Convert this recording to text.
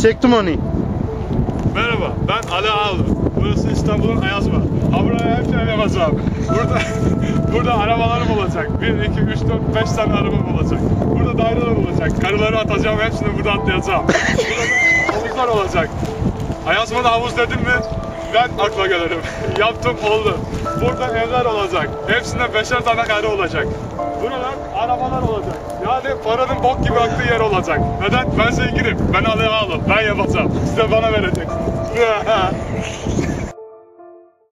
Çektim onu. Merhaba, ben Ali Ağlı. Burası İstanbul'un Ayazma. Buraya hep şey yapacağım. Burada arabalarım olacak. 1, 2, 3, 4, 5 tane arabam olacak. Burada daireler olacak. Karıları atacağım, hepsini burada atlayacağım. Burada havuzlar olacak. Ayazma'da havuz dedim mi ben akla gelirim. Yaptım, oldu. Burada evler olacak. Hepsinde 5'er tane karı olacak. Buralar arabalar olacak. Yani paranın bok gibi aktığı yer olacak. Neden? Ben zenginim. Ben Ali Ağlı. Ben yapacağım. Siz de bana vereceksiniz.